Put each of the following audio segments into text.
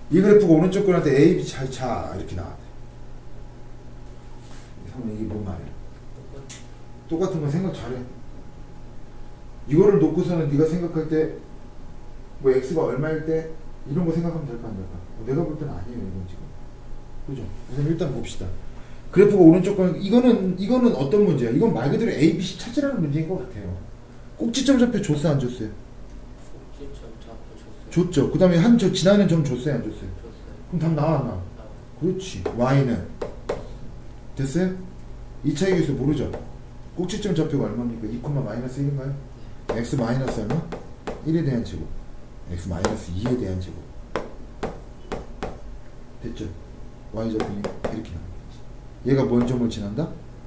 이 그래프가 오른쪽 거한테 A, B 차 이렇게 나와. 이게 뭔 말이야? 똑같은 건 생각 잘해. 이거를 놓고서는 네가 생각할 때 뭐 x가 얼마일 때 이런 거 생각하면 될까 안 될까? 내가 볼 때는 아니에요 이건 지금. 그죠? 우선 일단 봅시다. 그래프가 오른쪽 거는 이거는 어떤 문제야? 이건 말 그대로 A, B, C 찾으라는 문제인 것 같아요. 꼭지점 좌표 줬어요 안 줬어요? 꼭지점 좌표 줬어요. 줬죠. 그 다음에 한 저 지나는 점 줬어요 안 줬어요? 줬어요. 그럼 답 나와 안 나와? 그렇지. y는 됐어요? 2차 얘기에서 모르죠? 꼭지점 좌표가 얼마입니까? 2, 마이너스 1인가요? x 마이너스 얼마? 1에 대한 제곱 x 마이너스 2에 대한 제곱 됐죠? y 좌표는 이렇게 나오겠지. 얘가 뭔 점을 지난다?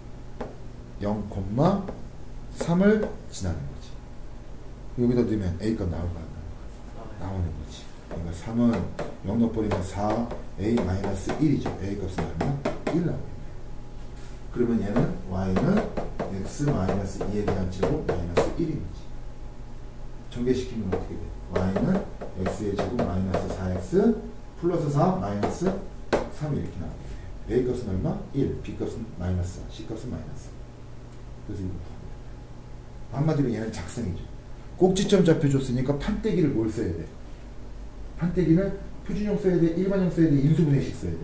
0,3을 지나는 거지. 여기다 넣으면 a 값 나올까 안 나올까? 나오는 거지. 그러니까 3은 0 넣어버리면 4 a 마이너스 1이죠. a 값은 얼마? 1 나오겠네. 그러면 얘는 y는 x 마이너스 2에 대한 제곱 마이너스 1인 거지. 전개시키면 어떻게 돼? y는 x의 제곱 마이너스 4x 플러스 4 마이너스 3 이렇게 나오게 돼. a 값은 얼마? 1, b 값은 마이너스 4, c 값은 마이너스 4. 그래서 이거 한마디로 얘는 작성이죠. 꼭지점 좌표 줬으니까 판때기를 뭘 써야 돼? 판때기는 표준형 써야 돼? 일반형 써야 돼? 인수분해식 써야 돼?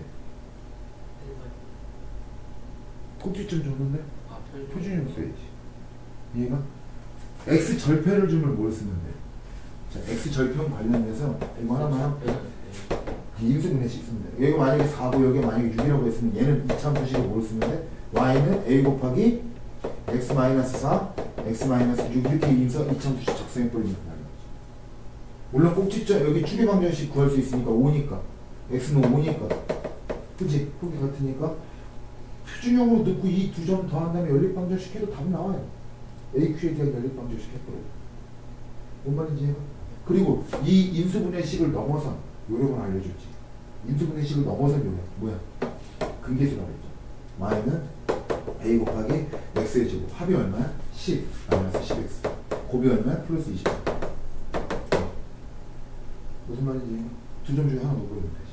꼭지점 줬는데? 표준형 써야지. 이해가? x 절편을 주면 뭘 쓰면 돼? 자, x 절편 관련해서 이거 하나만 하면 인수분해식 쓰면 돼. 여기가 만약에 4고 여기가 만약에 6이라고 했으면 얘는 이차함수식으로 뭘 쓰면 돼? y는 a 곱하기 x 마이너스 4, x 마이너스 6 이렇게 인서 이차함수식 작성해버리면 된다는 거지. 물론 꼭지점 여기 추계방정식 구할 수 있으니까 5니까 x는 5니까 그치? 크기 같으니까 표준형으로 넣고 이 두 점 더한 다음에 연립방정식 해도 답이 나와요. AQ에 대한 연립방정식 해버려요. 뭔 말인지 해봐. 그리고 이 인수분해식을 넘어선 요령을 알려줬지. 인수분해식을 넘어선 요령 뭐야? 근계수라고 했죠. y는 a 곱하기 x의 제곱 합이 얼마야? 10 마이너스 10x 곱이 얼마야? 플러스 20. 무슨 말인지 두 점 중에 하나 넣어버리면 되지.